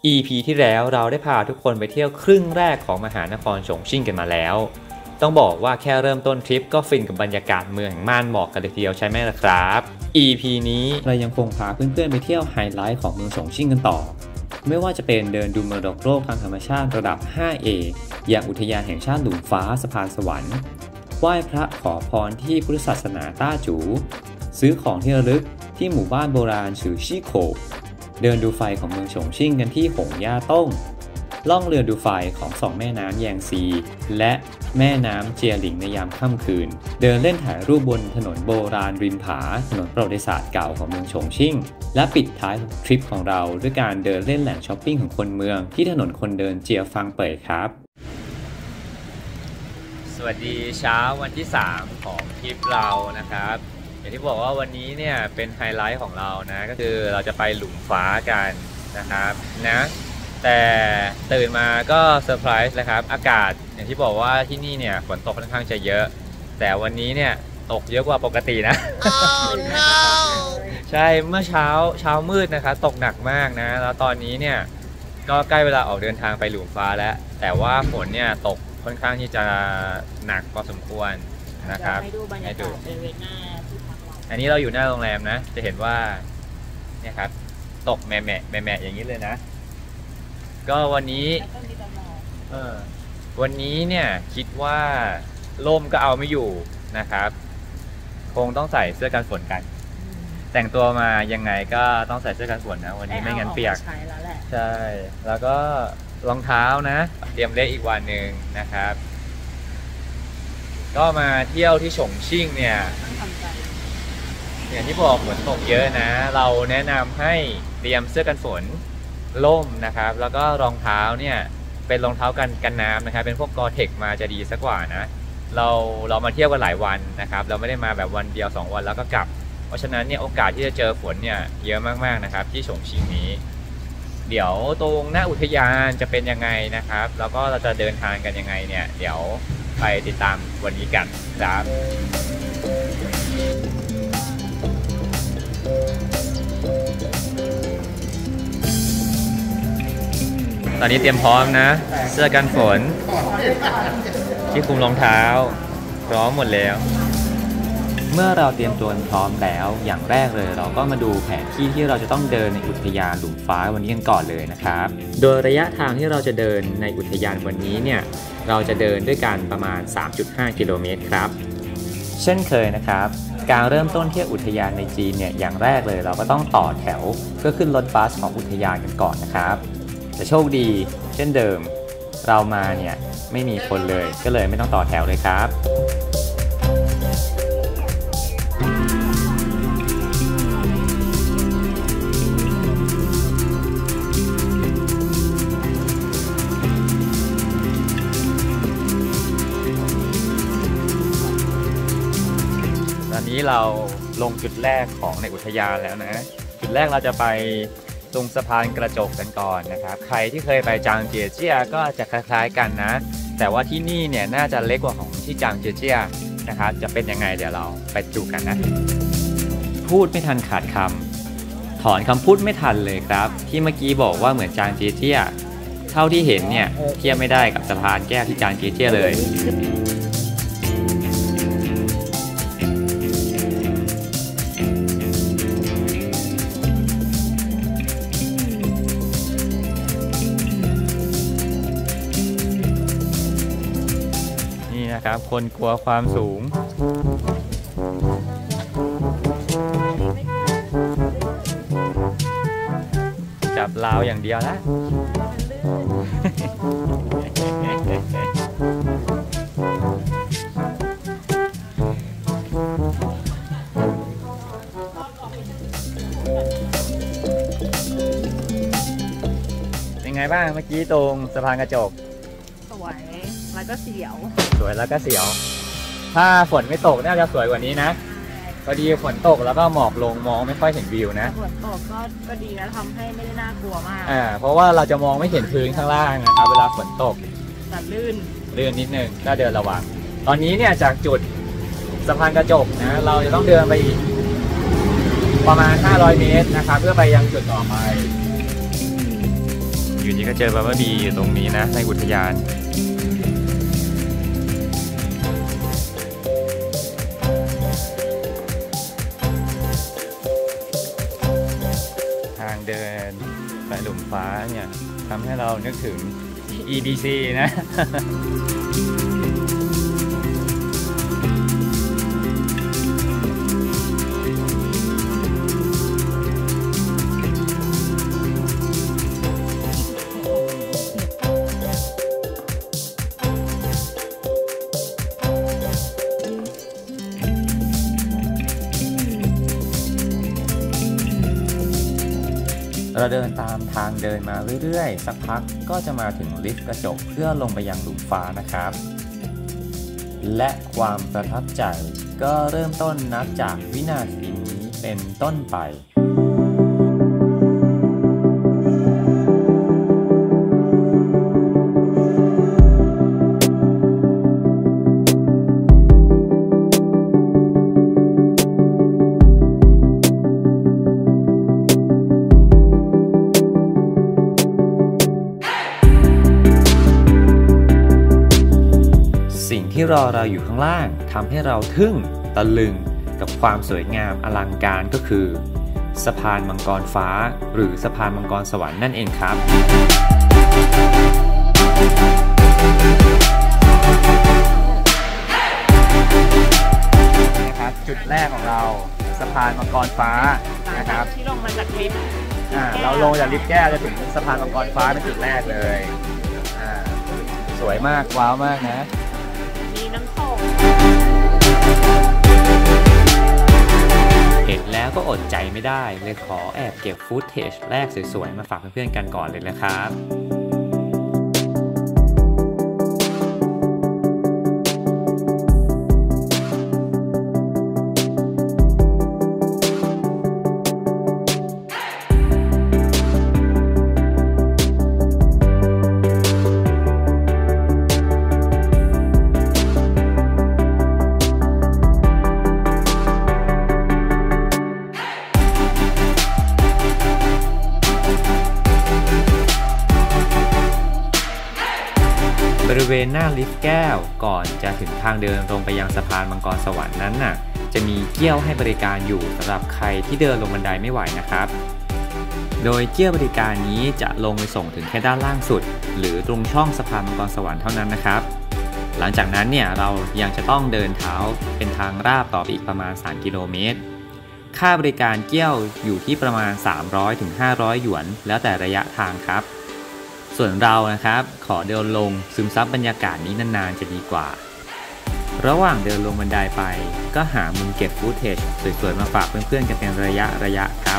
EP ที่แล้วเราได้พาทุกคนไปเที่ยวครึ่งแรกของมหานครฉงชิ่งกันมาแล้วต้องบอกว่าแค่เริ่มต้นทริปก็ฟินกับบรรยากาศเมืองแห่งม่านหมอกกันเลยทีเดียวใช่ไหมล่ะครับ EP นี้เรายังคงพาเพื่อนๆไปเที่ยวไฮไลท์ของเมืองฉงชิ่งกันต่อไม่ว่าจะเป็นเดินดูมรดกโลกทางธรรมชาติระดับ 5A อย่างอุทยานแห่งชาติหลุมฟ้าสะพานสวรรค์ไหว้พระขอพรที่พุทธศาสนาต้าจูซื้อของที่ระลึกที่หมู่บ้านโบราณชื่อชี่โขเดินดูไฟของเมืองฉงชิ่งกันที่หงย่าต้งล่องเรือดูไฟของสองแม่น้ำแยงซีและแม่น้ำเจียหลิงในยามค่ำคืนเดินเล่นถ่ายรูปบนถนนโบราณริมผาถนนประวัติศาสตร์เก่าของเมืองฉงชิ่งและปิดท้ายทริปของเราด้วยการเดินเล่นแหล่งช้อปปิ้งของคนเมืองที่ถนนคนเดินเจียฟังเป่ยครับสวัสดีเช้าวันที่3ของทริปเรานะครับอย่างที่บอกว่าวันนี้เนี่ยเป็นไฮไลท์ของเรานะก็คือเราจะไปหลุมฟ้ากันนะครับนะแต่ตื่นมาก็เซอร์ไพรส์เลยครับอากาศอย่างที่บอกว่าที่นี่เนี่ยฝนตกค่อนข้างจะเยอะแต่วันนี้เนี่ยตกเยอะกว่าปกตินะ oh, no. ใช่เมื่อเช้ามืดนะครับตกหนักมากนะแล้วตอนนี้เนี่ยก็ใกล้เวลาออกเดินทางไปหลุมฟ้าแล้วแต่ว่าฝนเนี่ยตกค่อนข้างที่จะหนักพอสมควรนะครับให้ดูอันนี้เราอยู่หน้าโรงแรมนะจะเห็นว่าเนี่ยครับตกแม่อย่างนี้เลยนะก็วันนี้วันนี้เนี่ยคิดว่าร่มก็เอาไม่อยู่นะครับคงต้องใส่เสื้อกันฝนกันแต่งตัวมายังไงก็ต้องใส่เสื้อกันฝนนะวันนี้ไม่งั้นเปียกใช่แล้วก็รองเท้านะเตรียมเล่นอีกวันหนึ่งนะครับก็มาเที่ยวที่ฉงชิ่งเนี่ยอย่างที่บอกฝนตกเยอะนะเราแนะนำให้เตรียมเสื้อกันฝนร่มนะครับแล้วก็รองเท้าเนี่ยเป็นรองเท้ากันน้ำนะครับเป็นพวกกอเทคมาจะดีสักกว่านะเรามาเที่ยวกันหลายวันนะครับเราไม่ได้มาแบบวันเดียว2วันแล้วก็กลับเพราะฉะนั้นเนี่ยโอกาสที่จะเจอฝนเนี่ยเยอะมากๆนะครับที่ฉงชิ่งนี้เดี๋ยวตรงหน้าอุทยานจะเป็นยังไงนะครับแล้วก็เราจะเดินทางกันยังไงเนี่ยเดี๋ยวไปติดตามวันนี้กันครับตอนนี้เตรียมพร้อมนะเสื้อกันฝนที่คลุมรองเท้าพร้อมหมดแล้วเมื่อเราเตรียมตัวพร้อมแล้วอย่างแรกเลยเราก็มาดูแผนที่ที่เราจะต้องเดินในอุทยานหลุมฟ้าวันนี้กันก่อนเลยนะครับโดยระยะทางที่เราจะเดินในอุทยานวันนี้เนี่ยเราจะเดินด้วยกันประมาณ 3.5 กิโลเมตรครับเช่นเคยนะครับการเริ่มต้นเที่ยวอุทยานในจีนเนี่ยอย่างแรกเลยเราก็ต้องต่อแถวเพื่อขึ้นรถบัสของอุทยานกันก่อนนะครับแต่โชคดีเช่นเดิมเรามาเนี่ยไม่มีคนเลยก็เลยไม่ต้องต่อแถวเลยครับตอนนี้เราลงจุดแรกของในอุทยานแล้วนะจุดแรกเราจะไปตรงสะพานกระจกกันก่อนนะครับใครที่เคยไปจางเจียเจี้ยก็จะคล้ายๆกันนะแต่ว่าที่นี่เนี่ยน่าจะเล็กกว่าของที่จางเจียเจี้ยนะครับจะเป็นยังไงเดี๋ยวเราไปดูกันนะพูดไม่ทันขาดคำถอนคำพูดไม่ทันเลยครับที่เมื่อกี้บอกว่าเหมือนจางเจียเจี้ยเท่าที่เห็นเนี่ยเทียบไม่ได้กับสะพานแก้วที่จางเจียเจี้ยเลยครับคนกลัวความสูงจับราวอย่างเดียวนะเป็นไงบ้างเมื่อกี้ตรงสะพานกระจกสวยแล้วก็เสียวสวยแล้วก็เสียวถ้าฝนไม่ตกน่าจะสวยกว่านี้นะพอดีฝนตกแล้วก็หมอกลงมองไม่ค่อยเห็นวิวนะฝนตกก็ดีนะทำให้ไม่ได้น่ากลัวมากเพราะว่าเราจะมองไม่เห็นพื้นข้างล่างนะครับเวลาฝนตกแต่ลื่นนิดนึงก็เดินระวังตอนนี้เนี่ยจากจุดสะพานกระจกนะเราจะต้องเดินไปอีกประมาณ500 เมตรนะครับเพื่อไปยังจุดต่อไปอยู่ดีก็เจอบัมเบิลบีอยู่ตรงนี้นะในอุทยานทางเดินไปหลุมฟ้าเนี่ยทำให้เรานึกถึง EDC นะ เราเดินตามทางเดินมาเรื่อยๆสักพักก็จะมาถึงลิฟต์กระจกเพื่อลงไปยังหลุมฟ้านะครับและความประทับใจก็เริ่มต้นนับจากวินาทีนี้เป็นต้นไปที่รอเราอยู่ข้างล่างทำให้เราทึ่งตะลึงกับความสวยงามอลังการก็คือสะพานมังกรฟ้าหรือสะพานมังกรสวรรค์นั่นเองครับนะครับจุดแรกของเราสะพานมังกรฟ้านะครับที่ลงมาจากลิฟต์เราลงจากลิฟต์แก้วจะถึงสะพานมังกรฟ้าเป็นจุดแรกเลยสวยมากว้าวมากนะเห็นแล้วก็อดใจไม่ได้เลยขอแอบเก็บฟุตเทจแรกสวยๆมาฝากเพื่อนๆกันก่อนเลยนะครับ บริเวณหน้าลิฟต์แก้วก่อนจะถึงทางเดินลงไปยังสะพานมังกรสวรรค์นั้นน่ะจะมีเกี้ยวให้บริการอยู่สำหรับใครที่เดินลงบันไดไม่ไหวนะครับโดยเกี้ยวบริการนี้จะลงไปส่งถึงแค่ด้านล่างสุดหรือตรงช่องสะพานมังกรสวรรค์เท่านั้นนะครับหลังจากนั้นเนี่ยเรายังจะต้องเดินเท้าเป็นทางราบต่อไปอีกประมาณ3 กิโลเมตรค่าบริการเกี้ยวอยู่ที่ประมาณ 300-500 หยวนแล้วแต่ระยะทางครับส่วนเรานะครับขอเดินลงซึมซับบรรยากาศนี้นานๆจะดีกว่าระหว่างเดินลงบันไดไปก็หามุมเก็บฟุตเทจสวยๆมาฝากเพื่อนๆกันเป็นระยะครับ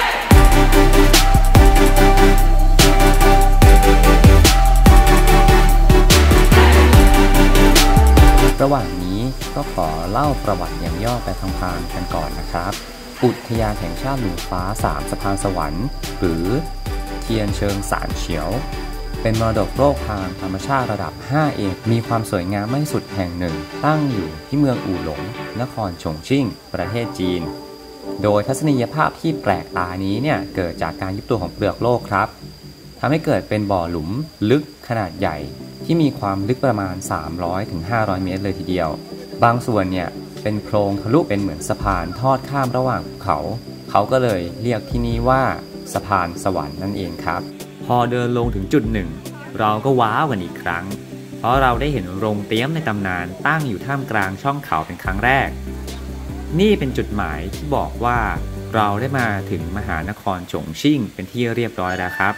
ระหว่างนี้ก็ขอเล่าประวัติอย่างย่อไปพลางๆกันก่อนนะครับอุทยานแห่งชาติหลุมฟ้า3สะพานสวรรค์หรือเทียนเชิงสานเฉียวเป็นมรดกโลกทางธรรมชาติระดับ 5 เอกมีความสวยงามไม่สุดแห่งหนึ่งตั้งอยู่ที่เมืองอู่หลงนครฉงชิ่งประเทศจีนโดยทัศนียภาพที่แปลกตานี้เนี่ยเกิดจากการยุบตัวของเปลือกโลกครับทำให้เกิดเป็นบ่อหลุมลึกขนาดใหญ่ที่มีความลึกประมาณ 300-500 เมตรเลยทีเดียวบางส่วนเนี่ยเป็นโพรงทะลุเป็นเหมือนสะพานทอดข้ามระหว่างภูเขาก็เลยเรียกที่นี่ว่าสะพานสวรรค์นั่นเองครับพอเดินลงถึงจุดหนึ่งเราก็ว้าวกันอีกครั้งเพราะเราได้เห็นโรงเตี้ยมในตำนานตั้งอยู่ท่ามกลางช่องเขาเป็นครั้งแรกนี่เป็นจุดหมายที่บอกว่าเราได้มาถึงมหานครฉงชิ่งเป็นที่เรียบร้อยแล้วครับ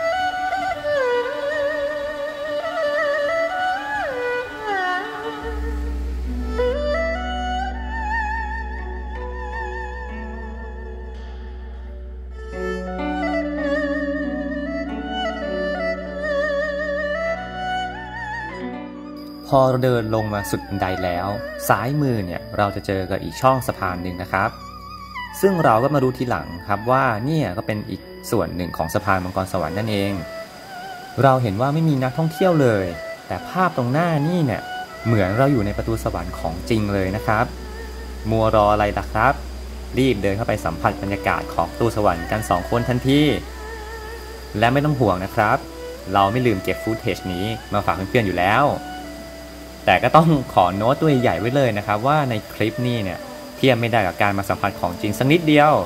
พอเราเดินลงมาสุดบันไดแล้วซ้ายมือเนี่ยเราจะเจอกับอีกช่องสะพานหนึ่งนะครับซึ่งเราก็มารู้ทีหลังครับว่าเนี่ยก็เป็นอีกส่วนหนึ่งของสะพานมังกรสวรรค์นั่นเองเราเห็นว่าไม่มีนักท่องเที่ยวเลยแต่ภาพตรงหน้านี่เนี่ยเหมือนเราอยู่ในประตูสวรรค์ของจริงเลยนะครับมัวรออะไรล่ะครับรีบเดินเข้าไปสัมผัสบรรยากาศของประตูสวรรค์กัน2 คนทันทีและไม่ต้องห่วงนะครับเราไม่ลืมเก็บฟุตเทจนี้มาฝากเพื่อนๆอยู่แล้ว แต่ก็ต้องขอโน้ตตัวใหญ่ไว้เลยนะครับว่าในคลิปนี้เนี่ยเทียบไม่ได้กับการมาสัมผัสของจริงสักนิดเดียว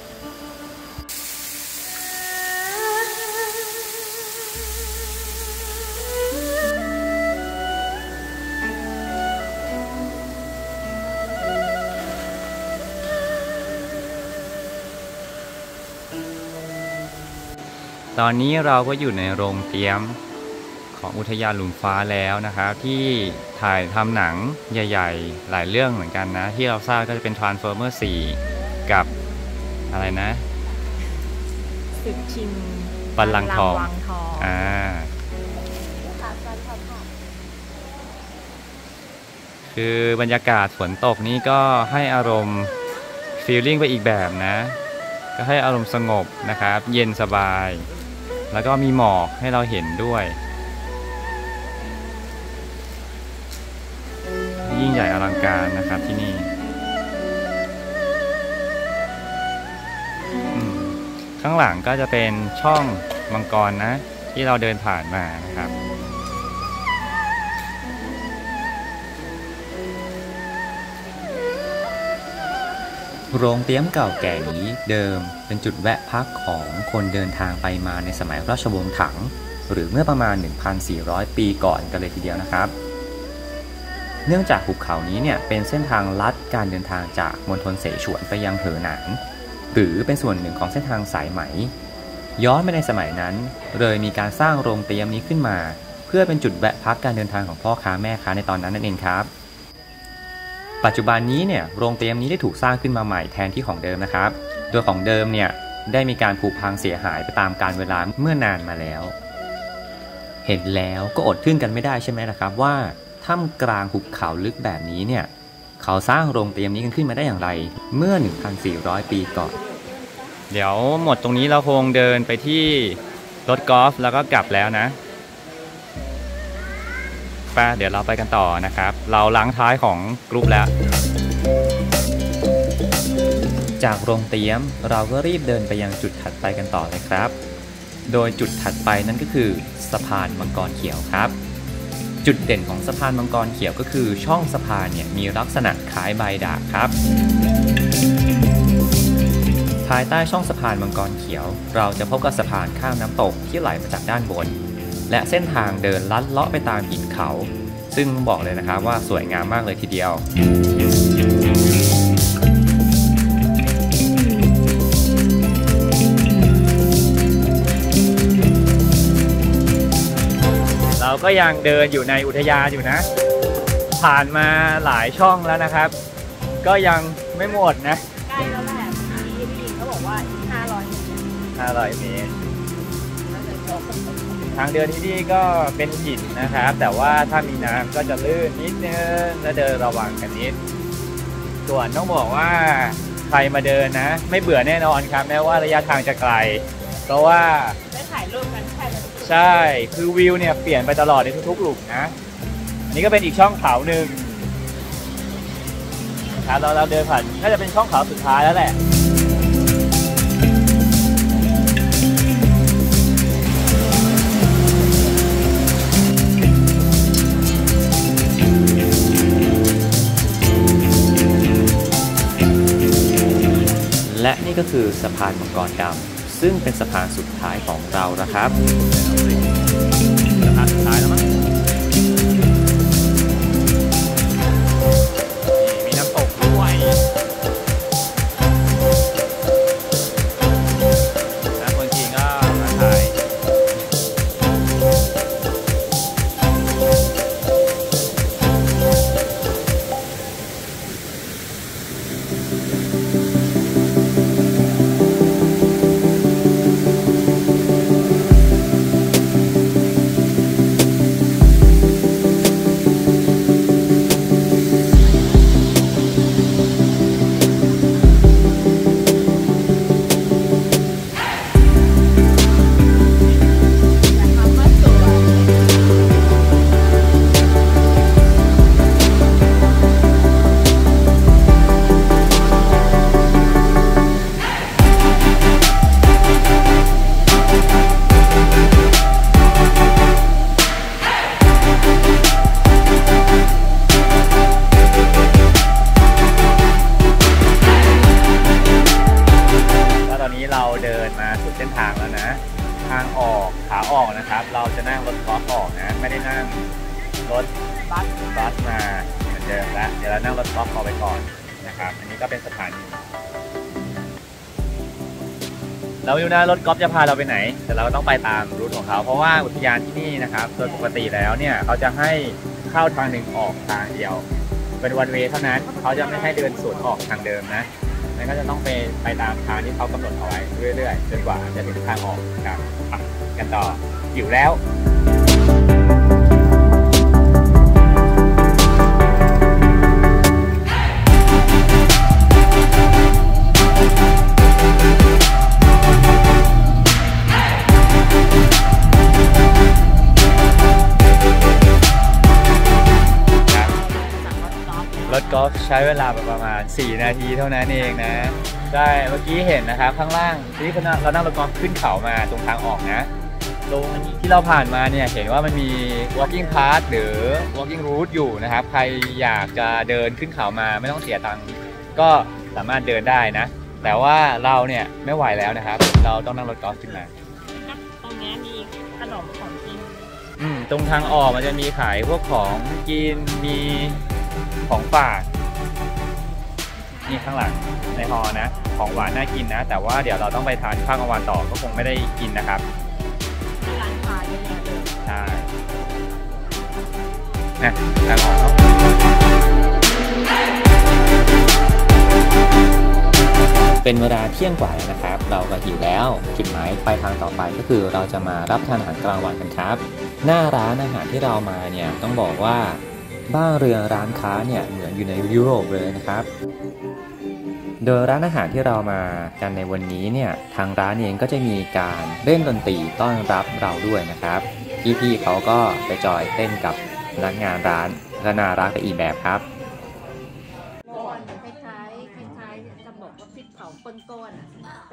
ตอนนี้เราก็อยู่ในโรงเตรียมของอุทยานหลุมฟ้าแล้วนะครับที่ถ่ายทำหนังใหญ่ๆหลายเรื่องเหมือนกันนะที่เราทราบก็จะเป็น Transformer 4 กับอะไรนะศึกชิงบัลลังก์ทองคือบรรยากาศฝนตกนี่ก็ให้อารมณ์ฟีลลิ่งไปอีกแบบนะก็ให้อารมณ์สงบนะครับเย็นสบายแล้วก็มีหมอกให้เราเห็นด้วยยิ่งใหญ่อลังการนะครับที่นี่ข้างหลังก็จะเป็นช่องมังกรนะที่เราเดินผ่านมานะครับโรงเตรียมเก่าแก่นี้เดิมเป็นจุดแวะพักของคนเดินทางไปมาในสมัยราชวงศ์ถังหรือเมื่อประมาณ 1,400 ปีก่อนกันเลยทีเดียวนะครับเนื่องจากภูเขานี้เนี่ยเป็นเส้นทางลัดการเดินทางจากมณฑลเสฉวนไปยังเหอหนานหรือเป็นส่วนหนึ่งของเส้นทางสายไหมย้อนไปในสมัยนั้นเลยมีการสร้างโรงเตรียมนี้ขึ้นมาเพื่อเป็นจุดแวะพักการเดินทางของพ่อค้าแม่ค้าในตอนนั้นนั่นเองครับปัจจุบันนี้เนี่ยโรงเตรียมนี้ได้ถูกสร้างขึ้นมาใหม่แทนที่ของเดิมนะครับโดยของเดิมเนี่ยได้มีการผุพังเสียหายไปตามกาลเวลาเมื่อนานมาแล้วเห็นแล้วก็อดทึ่งกันไม่ได้ใช่ไหมล่ะครับว่าท่ามกลางหุบเขาลึกแบบนี้เนี่ยเขาสร้างโรงเตรียมนี้กันขึ้นมาได้อย่างไรเมื่อ 1,400 ปีก่อนเดี๋ยวหมดตรงนี้เราคงเดินไปที่รถกอล์ฟแล้วก็กลับแล้วนะเดี๋ยวเราไปกันต่อนะครับเราล้างท้ายของกรุ๊ปแล้วจากโรงเตรียมเราก็รีบเดินไปยังจุดถัดไปกันต่อเลยครับโดยจุดถัดไปนั่นก็คือสะพานมังกรเขียวครับจุดเด่นของสะพานมังกรเขียวก็คือช่องสะพานเนี่ยมีลักษณะคล้ายใบดาบครับภายใต้ช่องสะพานมังกรเขียวเราจะพบกับสะพานข้ามน้ำตกที่ไหลมาจากด้านบนและเส้นทางเดินลัดเลาะไปตามหินเขาซึ่งบอกเลยนะครับว่าสวยงามมากเลยทีเดียวเราก็ยังเดินอยู่ในอุทยานอยู่นะผ่านมาหลายช่องแล้วนะครับก็ยังไม่หมดนะใกล้แล้วแหละที่เขาบอกว่าอีก500 เมตรทางเดินที่นี่ก็เป็นหินนะครับแต่ว่าถ้ามีน้ำก็จะลื่นนิดนึงและเดินระวังกันนิดส่วนต้องบอกว่าใครมาเดินนะไม่เบื่อแน่นอนครับแม้ว่าระยะทางจะไกลเพราะว่าได้ถ่ายรูปกันใช่คือวิวเนี่ยเปลี่ยนไปตลอดในทุกๆหลุมนะอันนี้ก็เป็นอีกช่องเขาหนึ่งครับเราเดินผ่านน่าจะเป็นช่องเขาสุดท้ายแล้วแหละและนี่ก็คือสะพานมังกรดำซึ่งเป็นสะพานสุดท้ายของเรานะครับสะพานสุดท้ายแล้วมั้งมีน้ำตกด้วยและคนจีนก็มาถ่ายออกขาออกนะครับเราจะนั่งรถกอล์ฟออกนะไม่ได้นั่งรถบัสมาเหมือนเดิมแล้วเดี๋ยวเรานั่งรถกอล์ฟออกไปก่อนนะครับอันนี้ก็เป็นสถานีเราอยู่นะรถกอล์ฟจะพาเราไปไหนแต่เราต้องไปตามรูทของเขาเพราะว่าอุทยานที่นี่นะครับโดยปกติแล้วเนี่ยเขาจะให้เข้าทางหนึ่งออกทางเดียวเป็นวันเวย์เท่านั้นเขาจะไม่ให้เดินสวนออกทางเดิมนะมันก็จะต้องไปตามทางที่เขากำหนดเอาไว้เรื่อยๆจนกว่าจะถึงทางออกครับกันต่ออยู่แล้วรถกอล์ฟใช้เวลาประมาณ4 นาทีเท่านั้นเองนะได้เมื่อกี้เห็นนะครับข้างล่างที่เรานั่งรถกอล์ฟขึ้นเขามาตรงทางออกนะตรงที่เราผ่านมาเนี่ยเห็นว่ามันมี walking path หรือ walking route อยู่นะครับใครอยากจะเดินขึ้นเขามาไม่ต้องเสียตังค์ก็สามารถเดินได้นะแต่ว่าเราเนี่ยไม่ไหวแล้วนะครับเราต้องนั่งรถกอล์ฟขึ้นมาตรงนี้มีขนมของกินตรงทางออกมันจะมีขายพวกของกินมีของฝากนี่ข้างหลังในฮอนะของหวานน่ากินนะแต่ว่าเดี๋ยวเราต้องไปทานข้าวกลางวันต่อก็คงไม่ได้กินนะครับร้านค้าเยอะแยะเลยใช่นะทางออกเป็นเวลาเที่ยงกว่าแล้วนะครับเราก็หิวแล้วจุดหมายปลายทางต่อไปก็คือเราจะมารับทานอาหารกลางวันกันครับหน้าร้านอาหารที่เรามาเนี่ยต้องบอกว่าบ้านเรือนร้านค้าเนี่ยเหมือนอยู่ในยุโรปเลยนะครับโดยร้านอาหารที่เรามากันในวันนี้เนี่ยทางร้านเองก็จะมีการเล่นดนตรีต้อนรับเราด้วยนะครับพี่ๆเขาก็ไปจอยเต้นกับพนักงานร้านและน่ารักไปอีกแบบครับคล้ายๆจะบอกว่าพริกเผาก้นๆ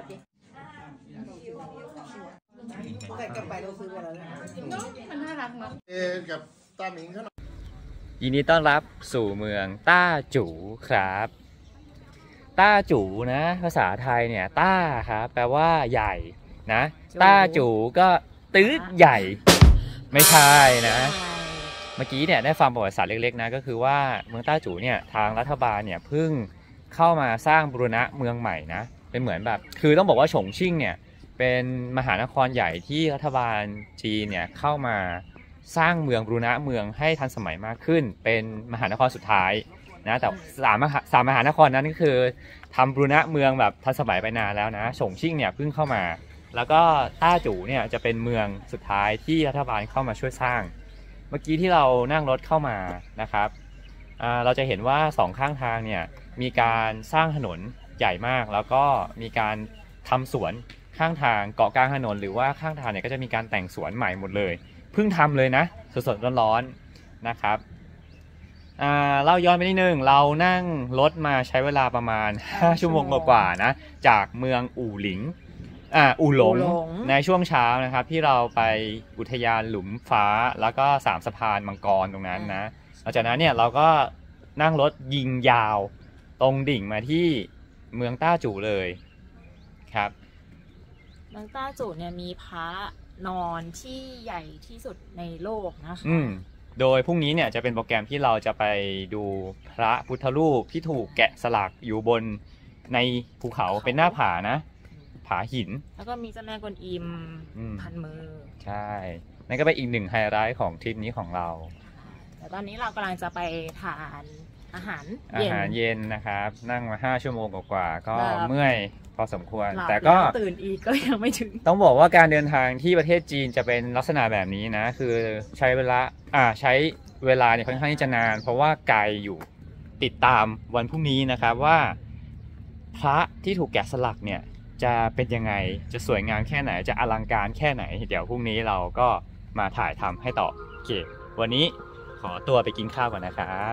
แต่กลับไปเราซื้อไปแล้วมันน่ารักเนาะกับตาหมิงเขายินดีต้อนรับสู่เมืองต้าจูครับต้าจูนะภาษาไทยเนี่ยต้าครับแปลว่าใหญ่นะต้าจูก็ตื๊ดใหญ่ไม่ใช่นะเมื่อกี้เนี่ยได้ฟังประวัติศาสตร์เล็กๆนะก็คือว่าเมืองต้าจูเนี่ยทางรัฐบาลเนี่ยเพิ่งเข้ามาสร้างบูรณะเมืองใหม่นะเป็นเหมือนแบบคือต้องบอกว่าฉงชิ่งเนี่ยเป็นมหานครใหญ่ที่รัฐบาลจีนเนี่ยเข้ามาสร้างเมืองบูรณะเมืองให้ทันสมัยมากขึ้นเป็นมหานครสุดท้ายนะแต่สามมหานครนั้นก็คือทำบูรณะเมืองแบบทันสมัยไปนานแล้วนะฉงชิ่งเนี่ยเพิ่งเข้ามาแล้วก็ต้าจูเนี่ยจะเป็นเมืองสุดท้ายที่รัฐบาลเข้ามาช่วยสร้างเมื่อกี้ที่เรานั่งรถเข้ามานะครับเราจะเห็นว่าสองข้างทางเนี่ยมีการสร้างถนนใหญ่มากแล้วก็มีการทำสวนข้างทางเกาะกลางถนนหรือว่าข้างทางเนี่ยก็จะมีการแต่งสวนใหม่หมดเลยเพิ่งทำเลยนะสดๆร้อนๆนะครับเล่าย้อนไปนิดนึงเรานั่งรถมาใช้เวลาประมาณ5 ชั่วโมงกว่านะจากเมืองอู่หลิงอู่หลงในช่วงเช้านะครับที่เราไปอุทยานหลุมฟ้าแล้วก็3 สะพานมังกรตรงนั้นนะหลังจากนั้นเนี่ยเราก็นั่งรถยิงยาวตรงดิ่งมาที่เมืองต้าจูเลยครับเมืองต้าจูเนี่ยมีพระนอนที่ใหญ่ที่สุดในโลกนะคะโดยพรุ่งนี้เนี่ยจะเป็นโปรแกรมที่เราจะไปดูพระพุทธรูปที่ถูกแกะสลักอยู่บนในภูเขาเป็นหน้าผานะผาหินแล้วก็มีเจ้าแม่กวนอิมพันมือใช่นั่นก็เป็นอีกหนึ่งไฮไลท์ของทริปนี้ของเราแต่ตอนนี้เรากำลังจะไปทานอาหารเย็นนะครับนั่งมา5 ชั่วโมงกว่าก็เมื่อยพอสมควรแต่ก็ตื่นอีกก็ยังไม่ถึงต้องบอกว่าการเดินทางที่ประเทศจีนจะเป็นลักษณะแบบนี้นะคือใช้เวลาเนี่ยค่อนข้างที่จะนานเพราะว่าไกลอยู่ติดตามวันพรุ่งนี้นะครับว่าพระที่ถูกแกะสลักเนี่ยจะเป็นยังไงจะสวยงามแค่ไหนจะอลังการแค่ไหนเดี๋ยวพรุ่งนี้เราก็มาถ่ายทำให้ต่อโอเควันนี้ขอตัวไปกินข้าวก่อนนะครับ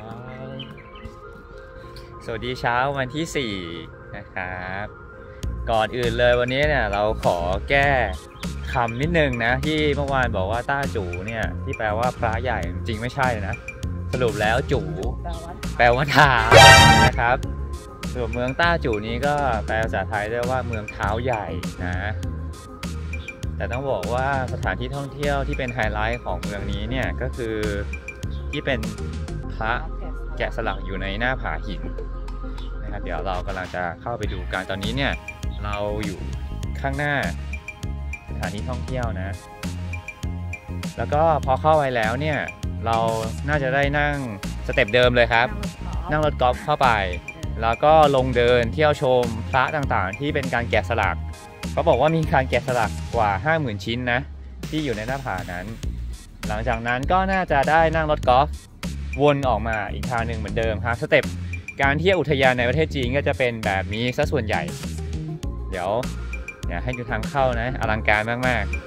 สวัสดีเช้าวันที่4นะครับก่อนอื่นเลยวันนี้เนี่ยเราขอแก้คำนิดนึงนะที่เมื่อวานบอกว่าต้าจูเนี่ยที่แปลว่าพระใหญ่จริงไม่ใช่นะสรุปแล้วจูแปลว่าเท้านะครับส่วนเมืองต้าจูนี้ก็แปลภาษาไทยได้ว่าเมืองเท้าใหญ่นะแแต่ต้องบอกว่าสถานที่ท่องเที่ยวที่เป็นไฮไลท์ของเมืองนี้เนี่ยก็คือที่เป็นพระแกะสลักอยู่ในหน้าผาหินนะครับเดี๋ยวเรากำลังจะเข้าไปดูกันตอนนี้เนี่ยเราอยู่ข้างหน้าสถานที่ท่องเที่ยวนะแล้วก็พอเข้าไปแล้วเนี่ยเราน่าจะได้นั่งสเต็ปเดิมเลยครับนั่งรถกอล์ฟเข้าไปแล้วก็ลงเดินเที่ยวชมพระต่างๆที่เป็นการแกะสลักเขาบอกว่ามีการแกะสลักกว่า 50,000 ชิ้นนะที่อยู่ในหน้าผานั้นหลังจากนั้นก็น่าจะได้นั่งรถกอล์ฟวนออกมาอีกทางหนึ่งเหมือนเดิมครับสเต็ปการเที่ยวอุทยานในประเทศจีนก็จะเป็นแบบนี้ซะส่วนใหญ่เดี๋ยวให้ดูทางเข้านะอลังการมากๆ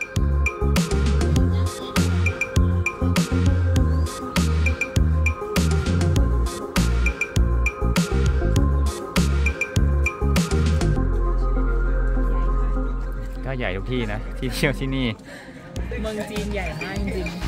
ก็ใหญ่ทุกที่นะที่เที่ยวที่นี่เมืองจีนใหญ่มากจริง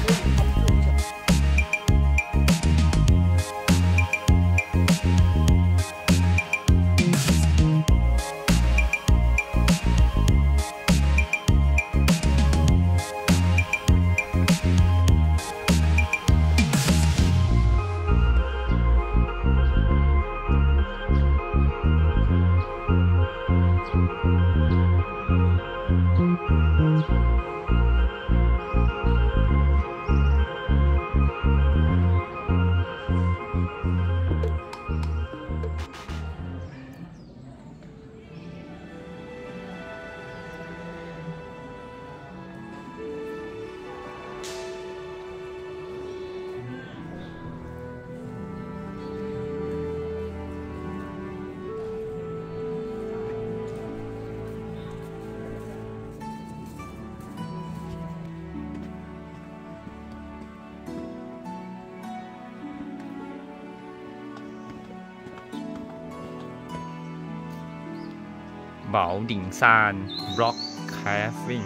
เบาดิ่งซานบล็อกแคฟฟิ้ง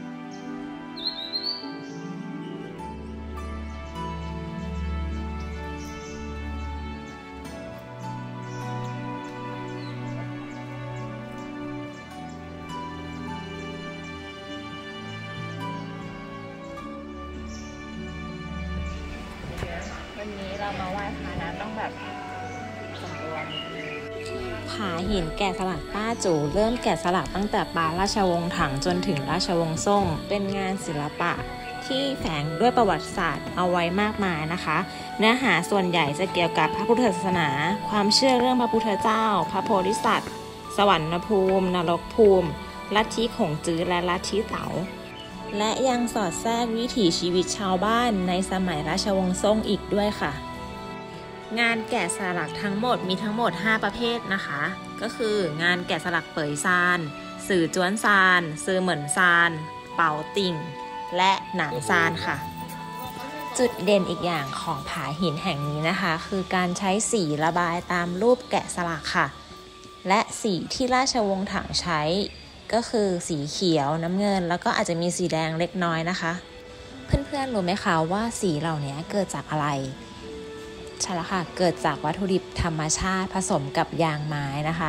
วันนี้เรามาไหว้พระนะต้องแบบสำรวมผาหินแกะสลักต้าจูเริ่มแกะสลักตั้งแต่ปางราชวงศ์ถังจนถึงราชวงศ์ซ่งเป็นงานศิลปะที่แฝงด้วยประวัติศาสตร์เอาไว้มากมายนะคะเนื้อหาส่วนใหญ่จะเกี่ยวกับพระพุทธศาสนาความเชื่อเรื่องพระพุทธเจ้าพระโพธิสัตว์สวรรณภูมินรกภูมิลัทธิขงจื้อและลัทธิเต๋าและยังสอดแทรกวิถีชีวิตชาวบ้านในสมัยราชวงศ์ซ่งอีกด้วยค่ะงานแกะสลักทั้งหมดมีทั้งหมด5ประเภทนะคะก็คืองานแกะสลักเปยซานสื่อจวนซานซื่อเหมินซานเป่าติ่งและหนานซานค่ะจุดเด่นอีกอย่างของผาหินแห่งนี้นะคะคือการใช้สีระบายตามรูปแกะสลักค่ะและสีที่ราชวงศ์ถังใช้ก็คือสีเขียวน้ำเงินแล้วก็อาจจะมีสีแดงเล็กน้อยนะคะเพื่อนๆรู้ไหมคะว่าสีเหล่านี้เกิดจากอะไรใช่แล้วค่ะเกิดจากวัตถุดิบธรรมชาติผสมกับยางไม้นะคะ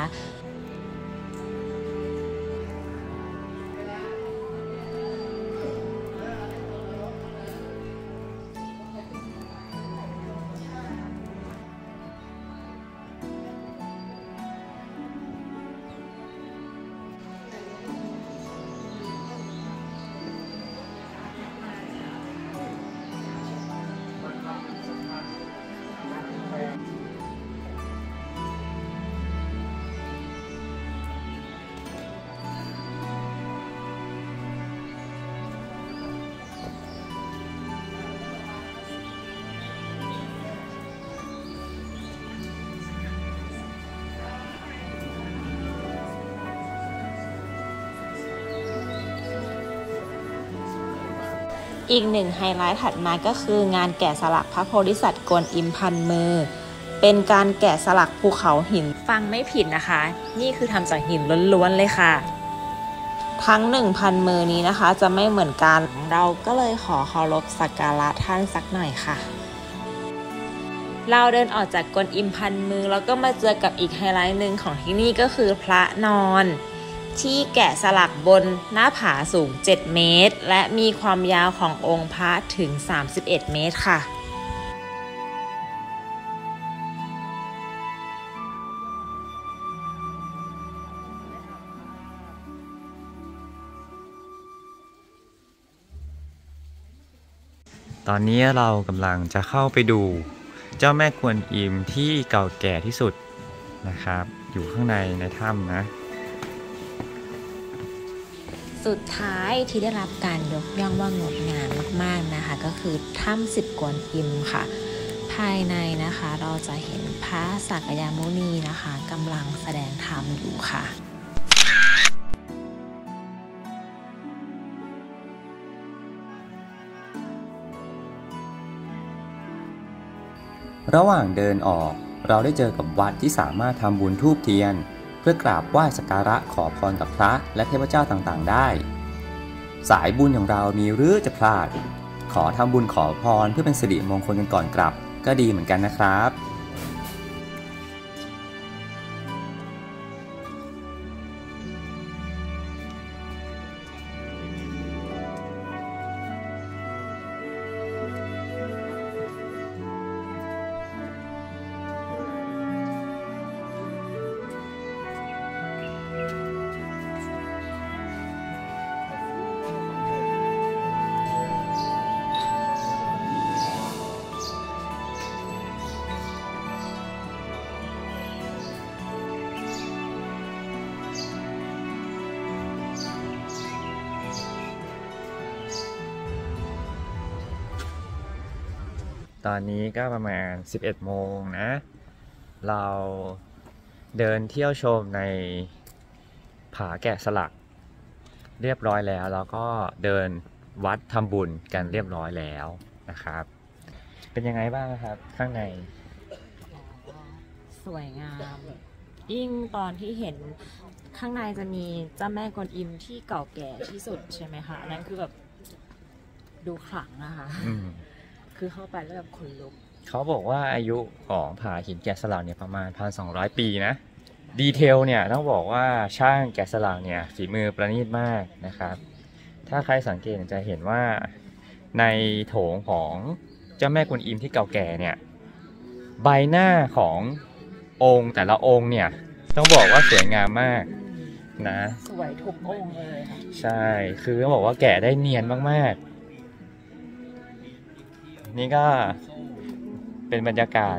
อีกหนึ่งไฮไลท์ถัดมาก็คืองานแกะสลักพระโพธิสัตว์กวนอิมพันมือเป็นการแกะสลักภูเขาหินฟังไม่ผิดนะคะนี่คือทำจากหินล้วนๆเลยค่ะทั้ง 1,000 มือนี้นะคะจะไม่เหมือนกันเราก็เลยขอเคารพสักการะท่านสักหน่อยค่ะเราเดินออกจากกวนอิมพันมือแล้วก็มาเจอกับอีกไฮไลท์หนึ่งของที่นี่ก็คือพระนอนที่แกะสลักบนหน้าผาสูง 7 เมตร และมีความยาวขององค์พระถึง 31 เมตรค่ะตอนนี้เรากำลังจะเข้าไปดูเจ้าแม่กวนอิมที่เก่าแก่ที่สุดนะครับอยู่ข้างในถ้ำนะสุดท้ายที่ได้รับการยกย่องว่างดงามมากๆนะคะก็คือถ้ำ10 กวนอิมค่ะ ภายในนะคะเราจะเห็นพระสักยมุนีนะคะกำลังแสดงธรรมอยู่ค่ะระหว่างเดินออกเราได้เจอกับวัดที่สามารถทำบุญธูปเทียนเพื่อกราบไหว้สักการะขอพรกับพระและเทพเจ้าต่างๆได้สายบุญอย่างเรามีหรือจะพลาดขอทำบุญขอพรเพื่อเป็นสิริมงคลกันก่อนกลับก็ดีเหมือนกันนะครับตอนนี้ก็ประมาณ 11 โมงนะเราเดินเที่ยวชมในผาแกะสลักเรียบร้อยแล้วแล้วก็เดินวัดทำบุญกันเรียบร้อยแล้วนะครับเป็นยังไงบ้างครับข้างในสวยงามยิ่งตอนที่เห็นข้างในจะมีเจ้าแม่กวนอิมที่เก่าแก่ที่สุดใช่ไหมคะอันนั้นคือแบบดูขลังนะคะคือเข้าไปแล้วแบบขนลุกเขาบอกว่าอายุของผาหินแกะสลักเนี่ยประมาณ 1,200 ปีนะดีเทลเนี่ยต้องบอกว่าช่างแกะสลักเนี่ยฝีมือประณีตมากนะครับถ้าใครสังเกตจะเห็นว่าในโถงของเจ้าแม่กวนอิมที่เก่าแก่เนี่ยใบหน้าขององค์แต่ละองค์เนี่ยต้องบอกว่าสวยงามมากนะสวยทุกองค์เลยค่ะใช่คือต้องบอกว่าแกะได้เนียนมากๆนี่ก็เป็นบรรยากาศ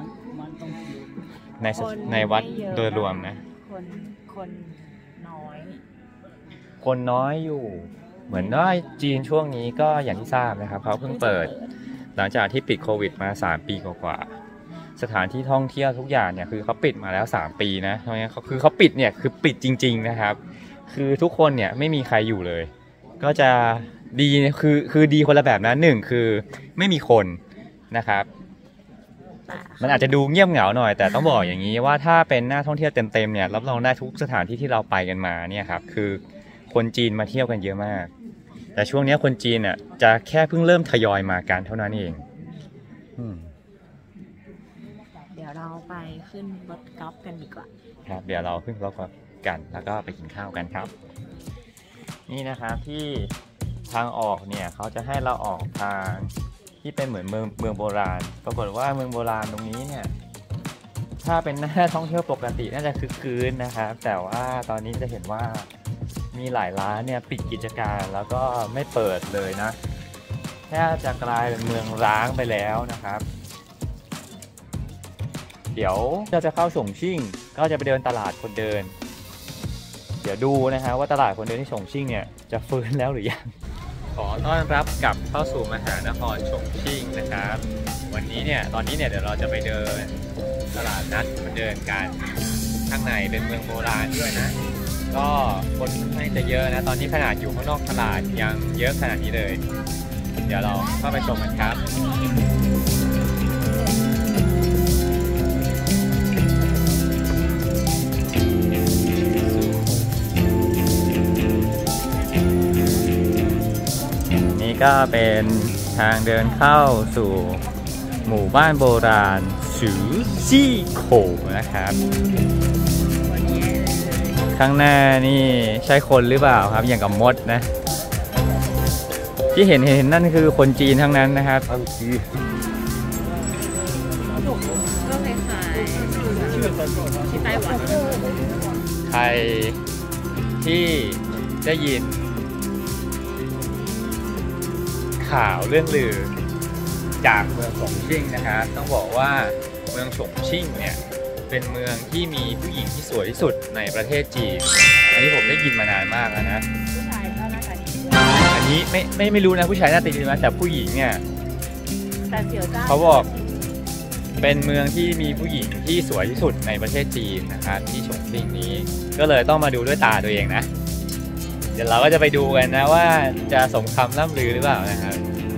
ในวัดโดยรวมนะคนน้อยอยู่เหมือนว่าจีนช่วงนี้ก็อย่างที่ทราบนะครับเขาเพิ่งเปิดหลังจากที่ปิดโควิดมา3 ปีกว่าสถานที่ท่องเที่ยวทุกอย่างเนี่ยคือเขาปิดมาแล้ว3 ปีนะเพราะงั้นคือเขาปิดเนี่ยคือปิดจริงๆนะครับคือทุกคนเนี่ยไม่มีใครอยู่เลยก็จะดีคือดีคนละแบบนะ1คือไม่มีคนนะครับมันอาจจะดูเงียบเหงาหน่อยแต่ต้องบอกอย่างนี้ว่าถ้าเป็นหน้าท่องเที่ยวเต็มๆเนี่ยรับรองได้ทุกสถานที่ที่เราไปกันมาเนี่ยครับคือคนจีนมาเที่ยวกันเยอะมากแต่ช่วงนี้คนจีนอ่ะจะแค่เพิ่งเริ่มทยอยมากันเท่านั้นเองเดี๋ยวเราไปขึ้นรถกอล์ฟกันดีกว่าครับเดี๋ยวเราขึ้นรถกอล์ฟกันแล้วก็ไปกินข้าวกันครับนี่นะครับที่ทางออกเนี่ยเขาจะให้เราออกทางที่เป็นเหมือนเมืองโบราณปรากฏว่าเมืองโบราณตรงนี้เนี่ยถ้าเป็นหน้าท่องเที่ยวปกติน่าจะคึกคืนนะครับแต่ว่าตอนนี้จะเห็นว่ามีหลายร้านเนี่ยปิดกิจการแล้วก็ไม่เปิดเลยนะแทบจะกลายเป็นเมืองร้างไปแล้วนะครับเดี๋ยวเราจะเข้าฉงชิ่งก็จะไปเดินตลาดคนเดินเดี๋ยวดูนะฮะว่าตลาดคนเดินที่ฉงชิ่งเนี่ยจะฟื้นแล้วหรือยังขอต้อนรับกลับเข้าสู่มหานครฉงชิ่งนะครับวันนี้เนี่ยตอนนี้เนี่ยเดี๋ยวเราจะไปเดินตลาดนัดมาเดินกันข้างในเป็นเมืองโบราณด้วยนะก็คนค่อนข้างจะเยอะนะตอนนี้ขนาดอยู่ข้างนอกตลาดยังเยอะขนาดนี้เลยเดี๋ยวเราเข้าไปชมกันครับนี่ก็เป็นทางเดินเข้าสู่หมู่บ้านโบราณฉือซี่โขนะครับข้างหน้านี่ใช่คนหรือเปล่าครับอย่างกับมดนะที่เห็นนั่นคือคนจีนทั้งนั้นนะครับก็คล้ายๆที่ไต้หวันใครที่ได้ยินข่าวเรื่องลือจากเมืองฉงชิ่งนะครับต้องบอกว่าเมืองฉงชิ่งเนี่ยเป็นเมืองที่มีผู้หญิงที่สวยที่สุดในประเทศจีนอันนี้ผมได้ยินมานานมากแล้วนะผู้ชายก็น่าจะดีอันนี้ไม่รู้นะผู้ชายน่าจะดีไหมแต่ผู้หญิงเนี่ยเขาบอกเป็นเมืองที่มีผู้หญิงที่สวยที่สุดในประเทศจีนนะครับที่ฉงชิ่งนี้ก็เลยต้องมาดูด้วยตาตัวเองนะเดี๋ยวเราก็จะไปดูกันนะว่าจะสมคำล่ำลือหรือเปล่านะครับ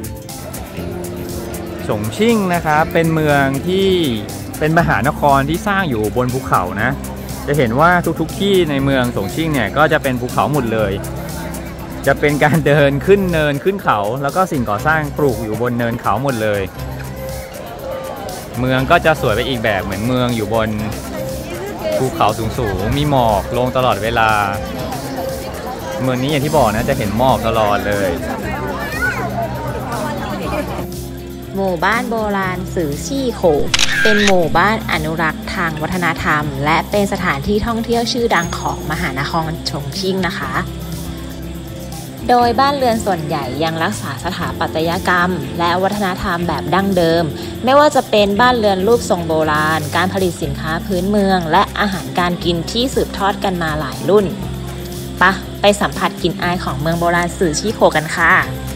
ฉงชิ่งนะครับเป็นเมืองที่เป็นมหานครที่สร้างอยู่บนภูเขานะจะเห็นว่าทุกที่ในเมืองฉงชิ่งเนี่ยก็จะเป็นภูเขาหมดเลยจะเป็นการเดินขึ้นเนินขึ้นเขาแล้วก็สิ่งก่อสร้างปลูกอยู่บนเนินเขาหมดเลยเมืองก็จะสวยไปอีกแบบเหมือนเมืองอยู่บนภูเขาสูงๆมีหมอกลงตลอดเวลาเมืองนี้อย่างที่บอกนะจะเห็นหมอกตลอดเลยหมู่บ้านโบราณสื่อชี่โขเป็นหมู่บ้านอนุรักษ์ทางวัฒนธรรมและเป็นสถานที่ท่องเที่ยวชื่อดังของมหานครฉงชิ่งนะคะโดยบ้านเรือนส่วนใหญ่ยังรักษาสถาปัตยกรรมและวัฒนธรรมแบบดั้งเดิมไม่ว่าจะเป็นบ้านเรือนรูปทรงโบราณการผลิตสินค้าพื้นเมืองและอาหารการกินที่สืบทอดกันมาหลายรุ่นไปสัมผัสกลิ่นอายของเมืองโบราณสื่อชี่โขกันค่ะ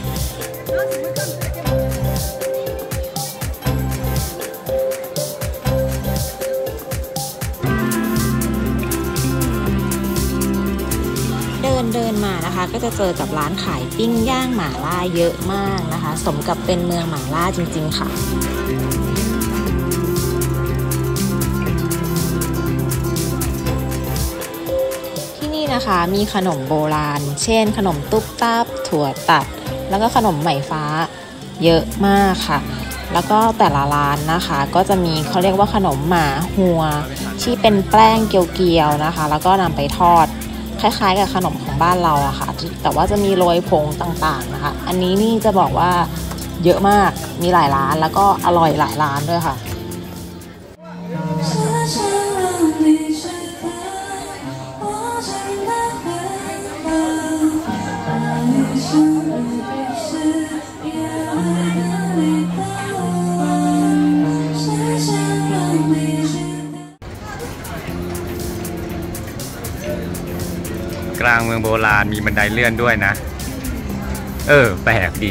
เดินมานะคะก็จะเจอกับร้านขายปิ้งย่างหม่าล่าเยอะมากนะคะสมกับเป็นเมืองหม่าล่าจริงๆค่ะที่นี่นะคะมีขนมโบราณเช่นขนมตุ๊บตับถั่วตัดแล้วก็ขนมไหมฟ้าเยอะมากค่ะแล้วก็แต่ละร้านนะคะก็จะมีเขาเรียกว่าขนมหม่าหัวที่เป็นแป้งเกลียวๆนะคะแล้วก็นำไปทอดคล้ายๆกับขนมของบ้านเราอะค่ะแต่ว่าจะมีโรยผงต่างๆนะคะอันนี้นี่จะบอกว่าเยอะมากมีหลายร้านแล้วก็อร่อยหลายร้านด้วยค่ะกลางเมืองโบราณมีบันไดเลื่อนด้วยนะแปลกดี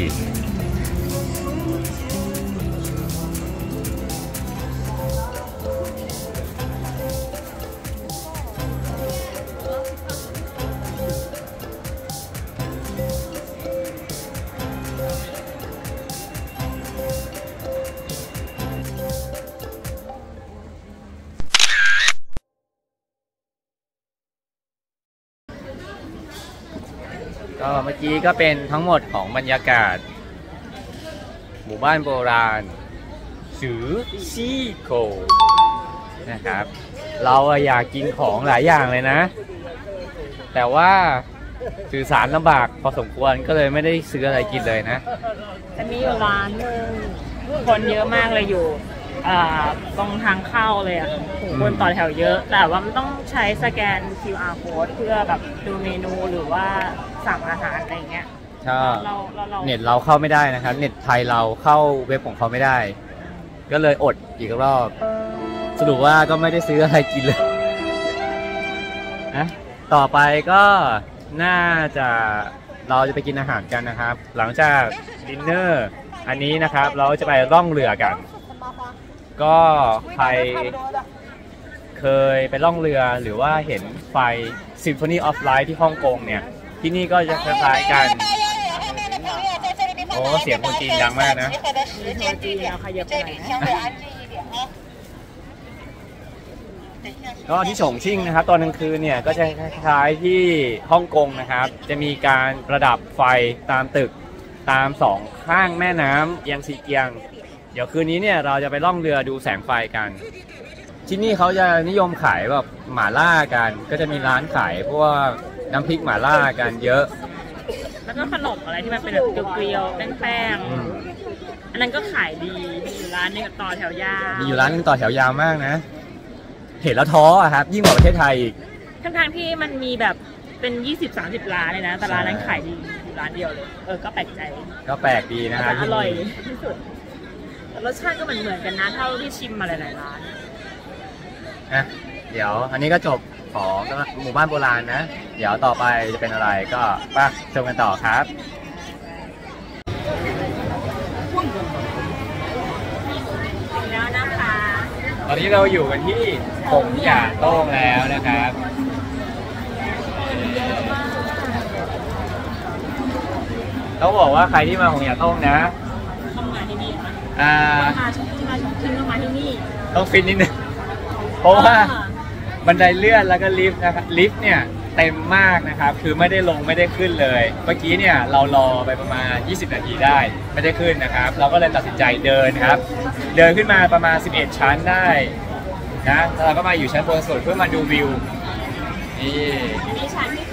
ก็เมื่อกี้ก็เป็นทั้งหมดของบรรยากาศหมู่บ้านโบราณสื่อชี่โขนะครับเราอยากกินของหลายอย่างเลยนะแต่ว่าสื่อสารลำบากพอสมควรก็เลยไม่ได้ซื้ออะไรกินเลยนะจะมีอยู่ร้านนึงคนเยอะมากเลยอยู่ตรงทางเข้าเลยอ่ะคนต่อแถวเยอะแต่ว่ามันต้องใช้สแกน QR code เพื่อแบบดูเมนูหรือว่าสั่งอาหารอะไรเงี้ยเน็ตเราเข้าไม่ได้นะครับเน็ตไทยเราเข้าเว็บของเขาไม่ได้ก็เลยอดอีกรอบสรุปว่าก็ไม่ได้ซื้ออะไรกินเลยนะต่อไปก็น่าจะเราจะไปกินอาหารกันนะครับหลังจากดินเนอร์อันนี้นะครับเราจะไปล่องเรือกันก็ใครเคยไปล่องเรือหรือว่าเห็นไฟ Symphony of Light ที่ฮ่องกงเนี่ยที่นี่ก็จะคล้ายๆกันโอ้เสียงคนจีนดังมากนะก็ที่ฉงชิ่งนะครับตอนกลางคืนเนี่ยก็จะคล้ายๆที่ฮ่องกงนะครับจะมีการประดับไฟตามตึกตามสองข้างแม่น้ำเอียงซีเกียงเดี๋ยวคืนนี้เนี่ยเราจะไปล่องเรือดูแสงไฟกันที่นี่เขาจะนิยมขายแบบหม่าล่ากันก็จะมีร้านขายพวกน้ำพริกหม่าล่ากันเยอะแล้วก็ขนมอะไรที่มันเป็นแบบเกลียวๆแป้งๆอันนั้นก็ขายดีอยู่ร้านนึงต่อแถวยาวมีอยู่ร้านนึงต่อแถวยาวมากนะเห็นแล้วท้อครับยิ่งกว่าประเทศไทยอีกทั้งที่มันมีแบบเป็น 20-30 ร้านเลยนะแต่ร้านนั้นขายดีอยู่ร้านเดียวเลยก็แปลกใจก็แปลกดีนะครับอร่อยที่สุดรสชาติก็เหมือนกันนะเท่าที่ชิมมาหลายๆร้านเดี๋ยวอันนี้ก็จบของหมู่บ้านโบราณนะเดี๋ยวต่อไปจะเป็นอะไรก็ไปชมกันต่อครับแล้วนะคะตอนนี้เราอยู่กันที่หงหย่าโต้งแล้วนะครับต้องบอกว่าใครที่มาหงหย่าโต้งนะต้องมาที่นี่มาชมต้องมาที่นี่ต้องฟิตนิดนึงเพราะว่าบันไดเลื่อนแล้วก็ลิฟต์นะครับลิฟต์เนี่ยเต็มมากนะครับคือไม่ได้ลงไม่ได้ขึ้นเลยเมื่อกี้เนี่ยเรารอไปประมาณ20นาทีได้ไม่ได้ขึ้นนะครับเราก็เลยตัดสินใจเดินครับเดินขึ้นมาประมาณ11ชั้นได้นะเราก็มาอยู่ชั้นบนสุดเพื่อมาดูวิวนี่ชั้นที่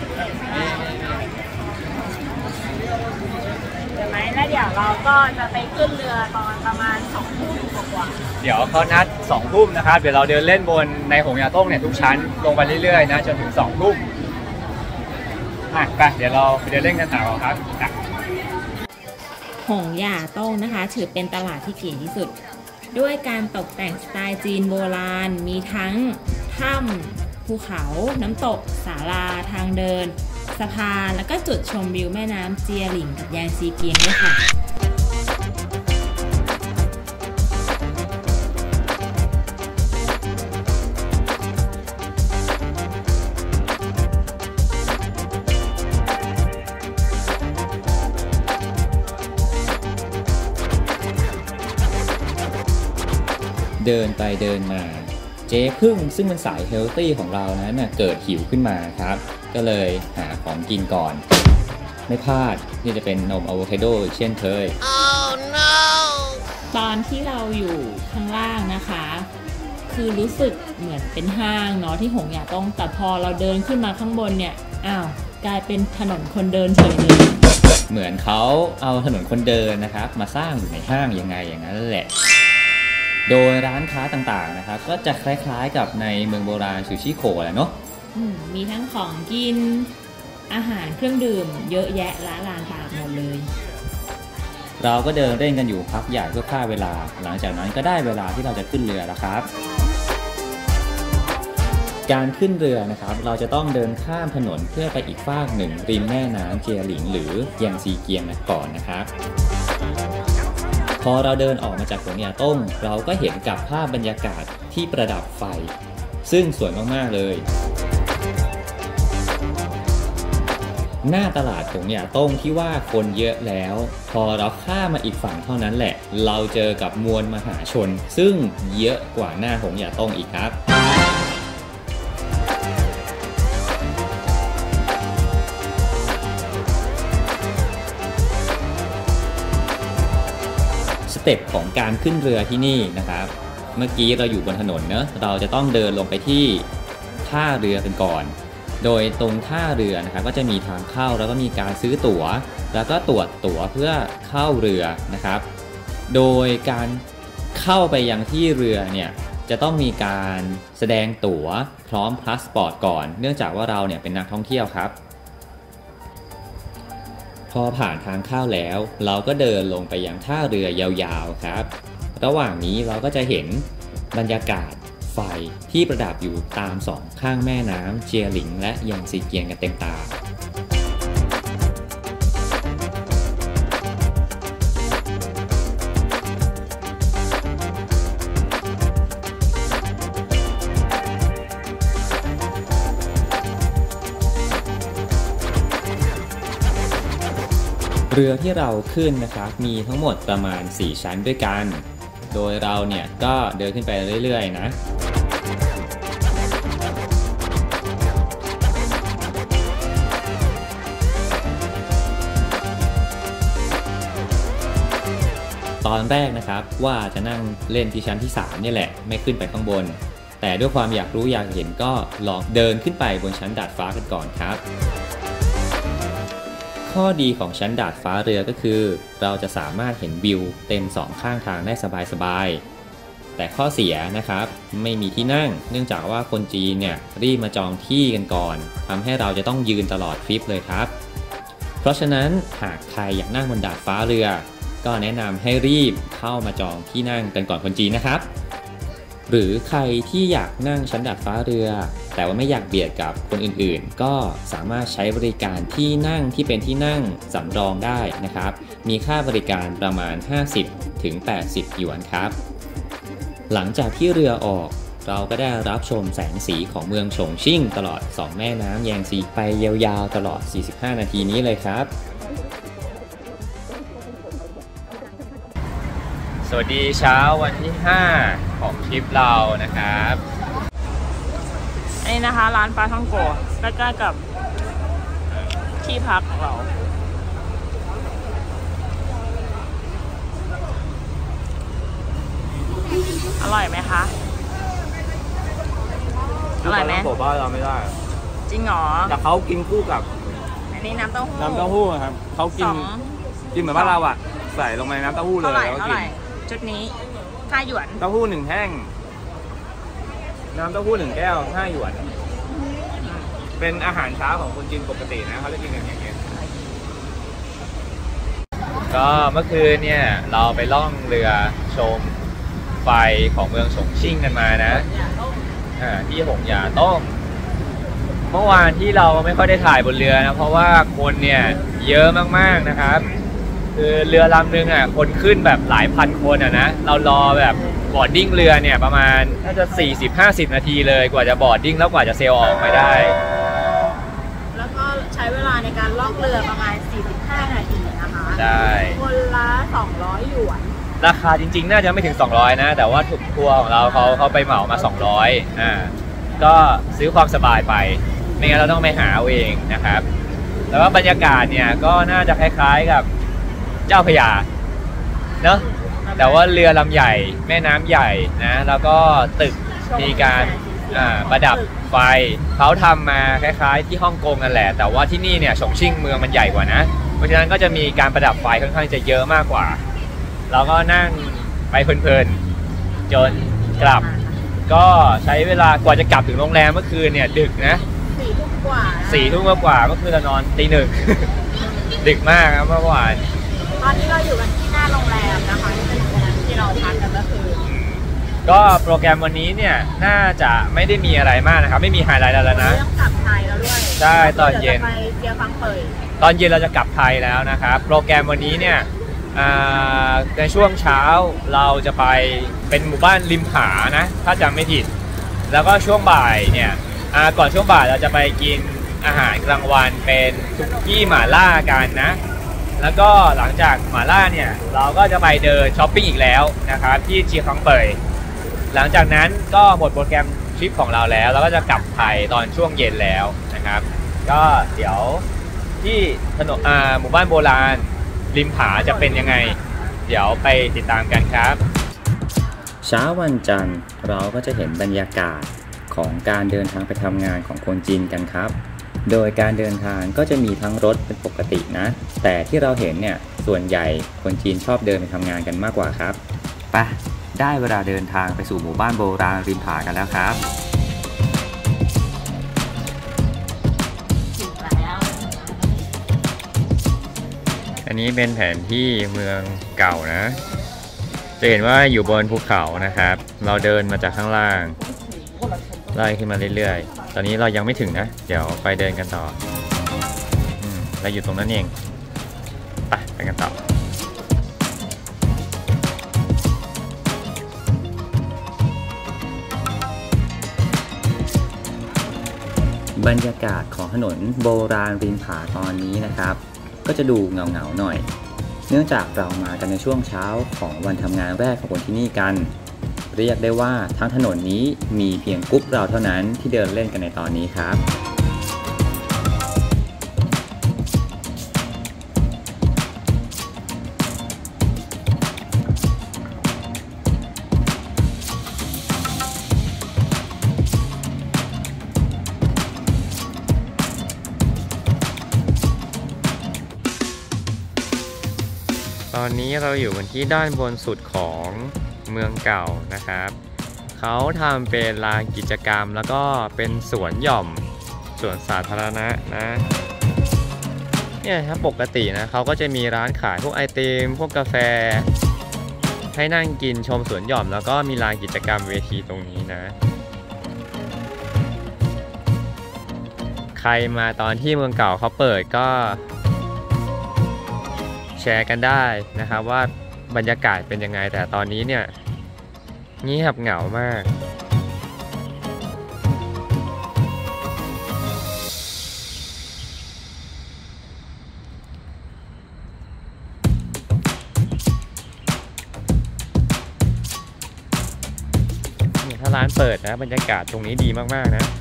11ไหมแล้วเดี๋ยวเราก็จะไปขึ้นเรือตอนประมาณ2 ทุ่มกว่าเดี๋ยวเขานัด2 ทุ่มนะครับเดี๋ยวเราเดินเล่นบนในหงหย่าโต้งเนี่ยทุกชั้นลงไปเรื่อยๆนะจนถึง2 ทุ่มไปเดี๋ยวเราไปเดินเล่นกันต่อครับหงหย่าโต้งนะคะถือเป็นตลาดที่เก๋ที่สุดด้วยการตกแต่งสไตล์จีนโบราณมีทั้งถ้ำภูเขาน้ำตกศาลาทางเดินสะพานแล้วก็จุดชมวิวแม่น้ำเจียหลิงกับยางซีเกียงด้วยค่ะเดินไปเดินมาเจ๊พึ่งซึ่งเป็นสายเฮลตี้ของเรานั้นเกิดหิวขึ้นมาครับก็เลยหาของกินก่อนไม่พลาดนี่จะเป็นนมอะโวคาโดเช่นเคย oh, no. ตอนที่เราอยู่ข้างล่างนะคะคือรู้สึกเหมือนเป็นห้างเนาะที่หงหย่าโต้งแต่พอเราเดินขึ้นมาข้างบนเนี่ยกลายเป็นถนนคนเดินเฉยเลยเหมือนเขาเอาถนนคนเดินนะครับมาสร้างอยู่ในห้างยังไงอย่างนั้นแหละโดยร้านค้าต่างๆนะครับก็จะคล้ายๆกับในเมืองโบราณซูชิโคแหละเนาะมีทั้งของกินอาหารเครื่องดื่มเยอะแยะละลานตาหมดเลยเราก็เดินเล่นกันอยู่พักใหญ่เพื่อฆ่าเวลาหลังจากนั้นก็ได้เวลาที่เราจะขึ้นเรือแล้วครับการขึ้นเรือนะครับเราจะต้องเดินข้ามถนนเพื่อไปอีกฟากหนึ่งริมแม่น้ำเจียหลิงหรือเจียงซีเกียงก่อนนะครับพอเราเดินออกมาจากหงหย่าโต้งเราก็เห็นกับภาพบรรยากาศที่ประดับไฟซึ่งสวยมากๆเลยหน้าตลาดหงหย่าโต้งที่ว่าคนเยอะแล้วพอเราข้ามมาอีกฝั่งเท่านั้นแหละเราเจอกับมวลมหาชนซึ่งเยอะกว่าหน้าหงหย่าโต้งอีกครับสเต็ปของการขึ้นเรือที่นี่นะครับเมื่อกี้เราอยู่บนถนนเนอะเราจะต้องเดินลงไปที่ท่าเรือกันก่อนโดยตรงท่าเรือนะครับก็จะมีทางเข้าแล้วก็มีการซื้อตั๋วแล้วก็ตรวจตั๋วเพื่อเข้าเรือนะครับโดยการเข้าไปยังที่เรือเนี่ยจะต้องมีการแสดงตั๋วพร้อมพาสปอร์ตก่อนเนื่องจากว่าเราเนี่ยเป็นนักท่องเที่ยวครับพอผ่านทางเข้าแล้วเราก็เดินลงไปยังท่าเรือยาวๆครับระหว่างนี้เราก็จะเห็นบรรยากาศไฟที่ประดับอยู่ตาม2ข้างแม่น้ำเจียหลิงและยางซีเกียงกันเต็มตาเรือที่เราขึ้นนะครับมีทั้งหมดประมาณ4ชั้นด้วยกันโดยเราเนี่ยก็เดินขึ้นไปเรื่อยๆนะตอนแรกนะครับว่าจะนั่งเล่นที่ชั้นที่3นี่แหละไม่ขึ้นไปข้างบนแต่ด้วยความอยากรู้อยากเห็นก็ลองเดินขึ้นไปบนชั้นดาดฟ้ากันก่อนครับข้อดีของชั้นดาดฟ้าเรือก็คือเราจะสามารถเห็นวิวเต็มสองข้างทางได้สบายๆแต่ข้อเสียนะครับไม่มีที่นั่งเนื่องจากว่าคนจีนเนี่ยรีบมาจองที่กันก่อนทำให้เราจะต้องยืนตลอดทริปเลยครับเพราะฉะนั้นหากใครอยากนั่งบนดาดฟ้าเรือก็แนะนำให้รีบเข้ามาจองที่นั่งกันก่อนคนจีนนะครับหรือใครที่อยากนั่งชั้นดาดฟ้าเรือแต่ว่าไม่อยากเบียดกับคนอื่นๆก็สามารถใช้บริการที่นั่งที่เป็นที่นั่งสำรองได้นะครับมีค่าบริการประมาณ 50-80 หยวนครับหลังจากที่เรือออกเราก็ได้รับชมแสงสีของเมืองฉงชิ่งตลอด2แม่น้ำแยงซีไปยาวๆตลอด45นาทีนี้เลยครับสวัสดีเช้าวันที่5ของทริปเรานะครับอันนี้นะคะร้านปลาท่องโกใกล้ๆกับที่พักของเราอร่อยไหมคะอร่อยไหมผมว่าเราไม่ได้จริงเหรอแต่เขากินคู่กับอันนี้น้ำเต้าหู้ครับเขากินเหมือนบ้านเราอ่ะใส่ลงในน้ำเต้าหู้เลยแล้วกินชุดนี้5 หยวนเต้าหู้1แท่งน้ำเต้าหู้1แก้ว5 หยวนเป็นอาหารเช้าของคนจีนปกตินะเขาจะกินกันอย่างเงี้ยก็เมื่อคืนเนี่ยเราไปล่องเรือชมไฟของเมืองฉงชิ่งกันมานะที่หงหยาต้งเมื่อวานที่เราไม่ค่อยได้ถ่ายบนเรือนะเพราะว่าคนเนี่ยเยอะมากๆนะครับคือเรือลำนึงคนขึ้นแบบหลายพันคนนะเรารอแบบบอร์ดดิ้งเรือเนี่ยประมาณน่าจะ 40-50 นาทีเลยกว่าจะบอร์ดดิ้งแล้วกว่าจะเซลออกมาได้แล้วก็ใช้เวลาในการล่องเรือประมาณ45 นาทีนะคะใช่คนละ200 หยวนราคาจริงๆน่าจะไม่ถึง200นะแต่ว่าถูกทัวร์ของเราเขาไปเหมามา200ก็ซื้อความสบายไปไม่งั้นเราต้องไปหาเอาเองนะครับแล้วก็บรรยากาศเนี่ยก็น่าจะคล้ายๆกับเจ้าพระยาเนาะแต่ว่าเรือลำใหญ่แม่น้ำใหญ่นะแล้วก็ตึกมีการประดับไฟเขาทำมาคล้ายๆที่ฮ่องกงนั่นแหละแต่ว่าที่นี่เนี่ยฉงชิ่งเมืองมันใหญ่กว่านะเพราะฉะนั้นก็จะมีการประดับไฟค่อนข้างจะเยอะมากกว่าเราก็นั่งไปเพลินๆจนกลับก็ใช้เวลากว่าจะกลับถึงโรงแรมเมื่อคืนเนี่ยดึกนะ 4 ทุ่มกว่าก็คือเรานอนตี 1 ดึกมากครับเมื่อวานตอนนี้เราอยู่กันที่หน้าโรงแรมนะคะที่เป็นโรงแรมที่เราพักกันเมื่อคืนก็โปรแกรมวันนี้เนี่ยน่าจะไม่ได้มีอะไรมากนะครับไม่มีไฮไลท์แล้วนะเรื่องกลับไทยแล้วด้วยใช่ตอนเย็นไปเจียฟังเปิดตอนเย็นเราจะกลับไทยแล้วนะครับโปรแกรมวันนี้เนี่ยในช่วงเช้าเราจะไปเป็นหมู่บ้านริมผานะถ้าจำไม่ผิดแล้วก็ช่วงบ่ายเนี่ยก่อนช่วงบ่ายเราจะไปกินอาหารกลางวันเป็นซุกี้หม่าล่ากันนะแล้วก็หลังจากหม่าล่าเนี่ยเราก็จะไปเดินช้อปปิ้งอีกแล้วนะครับที่เจียคังเป่ยหลังจากนั้นก็หมดโปรแกรมทริปของเราแล้วเราก็จะกลับไทยตอนช่วงเย็นแล้วนะครับก็เดี๋ยวที่ถนนหมู่บ้านโบราณริมผาจะเป็นยังไงเดี๋ยวไปติดตามกันครับเช้าวันจันทร์เราก็จะเห็นบรรยากาศของการเดินทางไปทำงานของคนจีนกันครับโดยการเดินทางก็จะมีทั้งรถเป็นปกตินะแต่ที่เราเห็นเนี่ยส่วนใหญ่คนจีนชอบเดินไปทำงานกันมากกว่าครับไปได้เวลาเดินทางไปสู่หมู่บ้านโบราณริมผากันแล้วครับอันนี้เป็นแผนที่เมืองเก่านะจะเห็นว่าอยู่บนภูเขานะครับเราเดินมาจากข้างล่างไล่ขึ้นมาเรื่อยๆตอนนี้เรายังไม่ถึงนะเดี๋ยวไปเดินกันต่อเราอยู่ตรงนั้นเองไปกันต่อบรรยากาศของถนนโบราณริมผาตอนนี้นะครับก็จะดูเงาๆหน่อยเนื่องจากเรามากันในช่วงเช้าของวันทำงานแรกของคนที่นี่กันเรียกได้ว่าทั้งถนนนี้มีเพียงกรุ๊ปเราเท่านั้นที่เดินเล่นกันในตอนนี้ครับอนนี้เราอยู่กันที่ด้านบนสุดของเมืองเก่านะครับเขาทำเป็นลานกิจกรรมแล้วก็เป็นสวนหย่อมสวนสาธารณะนะเนี่ยถ้าปกตินะเขาก็จะมีร้านขายพวกไอติมพวกกาแฟให้นั่งกินชมสวนหย่อมแล้วก็มีลานกิจกรรมเวทีตรงนี้นะใครมาตอนที่เมืองเก่าเขาเปิดก็แชร์กันได้นะครับว่าบรรยากาศเป็นยังไงแต่ตอนนี้เนี่ยเงียบเหงามากถ้าร้านเปิดนะบรรยากาศตรงนี้ดีมากๆนะ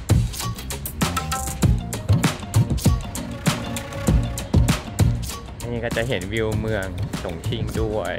นี่ก็จะเห็นวิวเมืองฉงชิ่งด้วย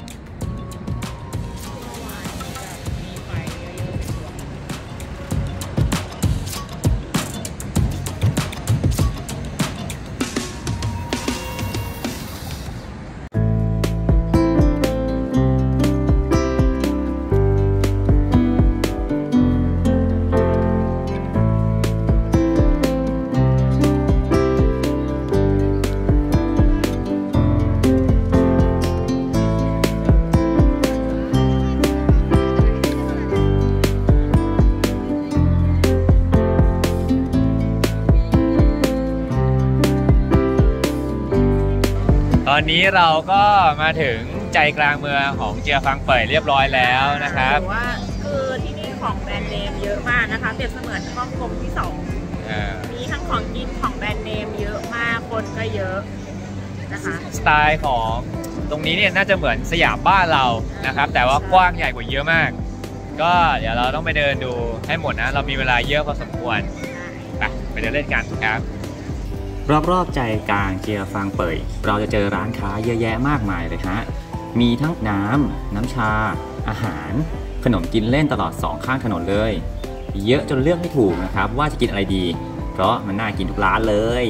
ตอนนี้เราก็มาถึงใจกลางเมืองของเจียฟังเป่ยเรียบร้อยแล้วนะครับว่าคือที่นี่ของแบรนด์เนมเยอะมากนะคะเปรียบเสมือนฮ่องกงที่2มีทั้งของกินของแบรนด์เนมเยอะมากคนก็เยอะนะคะสไตล์ของตรงนี้เนี่ยน่าจะเหมือนสยามบ้านเรานะครับแต่ว่ากว้างใหญ่กว่าเยอะมากก็เดี๋ยวเราต้องไปเดินดูให้หมดนะเรามีเวลาเยอะพอสมควรไปเดินเล่นกันครับรอบๆใจกลางเจียฟังเป่ยเราจะเจอร้านค้าเยอะแยะมากมายเลยฮะมีทั้งน้ำชาอาหารขนมกินเล่นตลอด2ข้างถนนเลยเยอะจนเลือกไม่ถูกนะครับว่าจะกินอะไรดีเพราะมันน่ากินทุกร้านเลย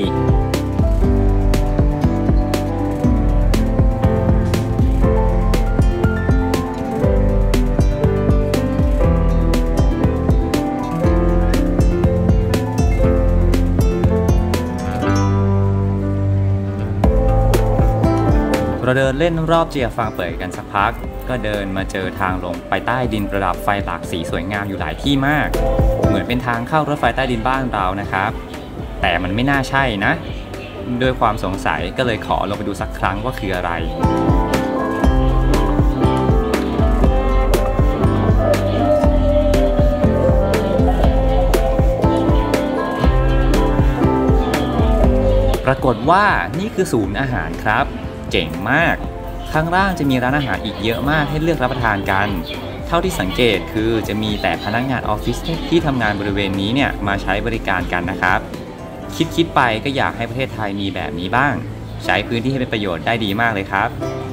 เราเดินเล่นรอบเจียฟังเป่ยกันสักพักก็เดินมาเจอทางลงไปใต้ดินประดับไฟหลากสีสวยงามอยู่หลายที่มากเหมือนเป็นทางเข้ารถไฟใต้ดินบ้านเรานะครับแต่มันไม่น่าใช่นะด้วยความสงสัยก็เลยขอลงไปดูสักครั้งว่าคืออะไรปรากฏว่านี่คือศูนย์อาหารครับเจ๋งมากข้างล่างจะมีร้านอาหารอีกเยอะมากให้เลือกรับประทานกันเท่าที่สังเกตคือจะมีแต่พนักงานออฟฟิศที่ทำงานบริเวณนี้เนี่ยมาใช้บริการกันนะครับคิดไปก็อยากให้ประเทศไทยมีแบบนี้บ้างใช้พื้นที่ให้เป็นประโยชน์ได้ดีมากเลยครับ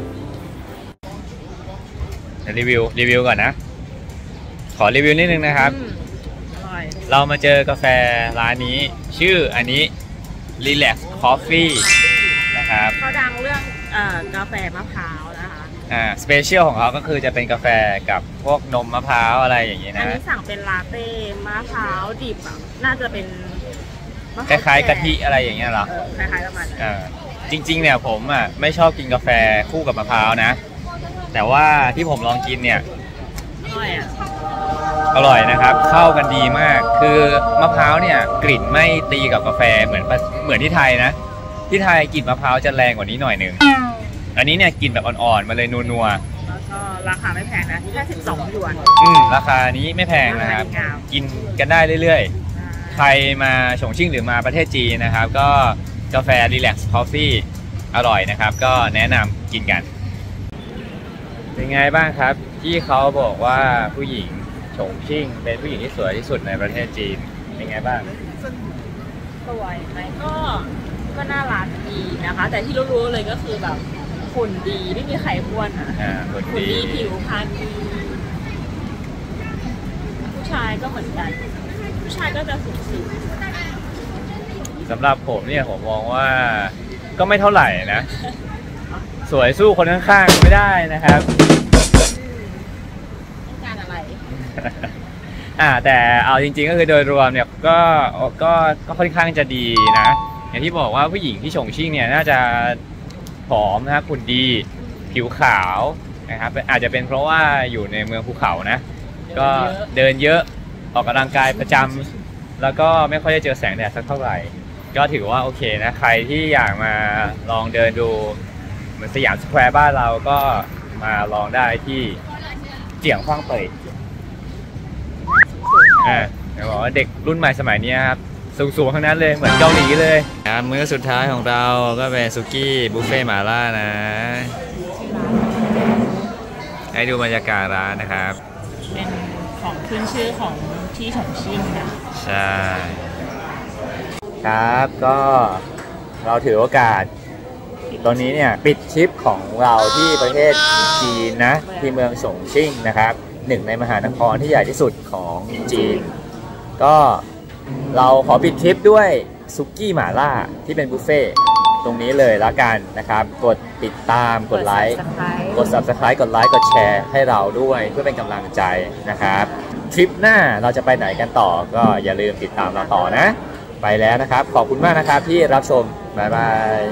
รีวิวก่อนนะขอรีวิวนิดนึงนะครับเรามาเจอกาแฟร้านนี้ชื่ออันนี้ Relax Coffeeนะครับเขาดังเรื่องกาแฟมะพร้าวนะคะสเปเชียลของเขาก็คือจะเป็นกาแฟกับพวกนมมะพร้าวอะไรอย่างนี้นะอันนี้สั่งเป็นลาเต้มะพร้าวดิบน่าจะเป็นคล้ายๆกะทิอะไรอย่างเงี้ยเหรอคล้ายๆประมาณจริงๆเนี่ยผมไม่ชอบกินกาแฟคู่กับมะพร้าวนะแต่ว่าที่ผมลองกินเนี่ยอร่อยนะครับเข้ากันดีมากคือมะพร้าวเนี่ยกลิ่นไม่ตีกับกาแฟเหมือนที่ไทยนะที่ไทยกลิ่นมะพร้าวจะแรงกว่านี้หน่อยหนึ่งอันนี้เนี่ยกลิ่นแบบอ่อนๆมาเลยนัวๆแล้วก็ราคาไม่แพงนะแค่12 หยวนราคานี้ไม่แพงนะครับกินกันได้เรื่อยๆใครมาฉงชิ่งหรือมาประเทศจีนนะครับก็กาแฟ Relax Coffee อร่อยนะครับก็แนะนำกินกันเป็นไงบ้างครับที่เขาบอกว่าผู้หญิงฉงชิ่งเป็นผู้หญิงที่สวยที่สุดในประเทศจีนเป็นไงบ้างสวยไหมก็น่ารักดีนะคะแต่ที่รู้ๆเลยก็คือแบบหุ่นดีไม่มีใครอ้วนหุ่นดีผิวพรรณดีผู้ชายก็เหมือนกันผู้ชายก็จะสูงสำหรับผมเนี่ยผมมองว่าก็ไม่เท่าไหร่นะสวยสู้คนข้างๆไม่ได้นะครับต้องการอะไรแต่เอาจริงๆก็คือโดยรวมเนี่ยก็ค่อนข้างจะดีนะอย่างที่บอกว่าผู้หญิงที่ฉงชิ่งเนี่ยน่าจะผอมนะครับหุ่นดีผิวขาวนะครับอาจจะเป็นเพราะว่าอยู่ในเมืองภูเขานะก็เดินเยอะออกกำลังกายประจำแล้วก็ไม่ค่อยได้เจอแสงแดดสักเท่าไหร่ก็ถือว่าโอเคนะใครที่อยากมาลองเดินดูเหมือนสยามสแควร์บ้านเราก็มาลองได้ที่เจียงฟางเป่ยบอกว่าเด็กรุ่นใหม่สมัยนี้ครับสูงๆทั้งนั้นเลยเหมือนเกาหลีเลยมื้อสุดท้ายของเราก็เป็นสุกี้บุฟเฟ่หม่าล่านะให้ดูบรรยากาศร้านนะครับเป็นของขึ้นชื่อของที่ฉงชิ่งนะใช่ครับก็เราถือโอกาสตอนนี้เนี่ยปิดทริปของเราที่ประเทศจีนนะที่เมืองฉงชิ่งนะครับหนึ่งในมหานครที่ใหญ่ที่สุดของจีนก็เราขอปิดทริปด้วยซุกี้หม่าล่าที่เป็นบุฟเฟ่ตรงนี้เลยละกันนะครับกดติดตามกดไลค์กด Subscribe กดไลค์กดแชร์ให้เราด้วยเพื่อเป็นกำลังใจนะครับทริปหน้าเราจะไปไหนกันต่อก็อย่าลืมติดตามเราต่อนะไปแล้วนะครับขอบคุณมากนะครับที่รับชมบ๊ายบาย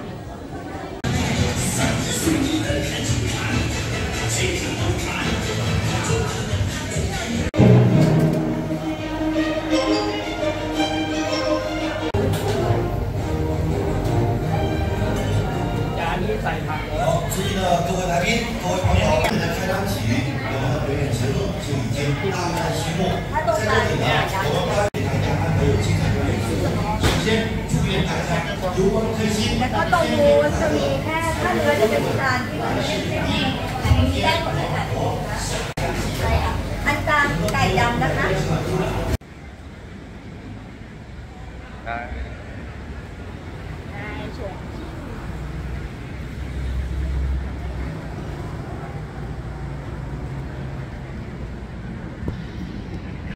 注意呢，各位来宾、各位朋友，现在开张起，我们的表演节目就已经大概序幕。在这里呢，我们会给大家安排有精彩表演节目。首先，祝愿大家游玩开心。 แล้วก็ตรงนู้นจะมีแค่ถ้าเนื้อจะเป็นจานที่มีได้หมดเลยค่ะอันกลางไก่ดำนะคะ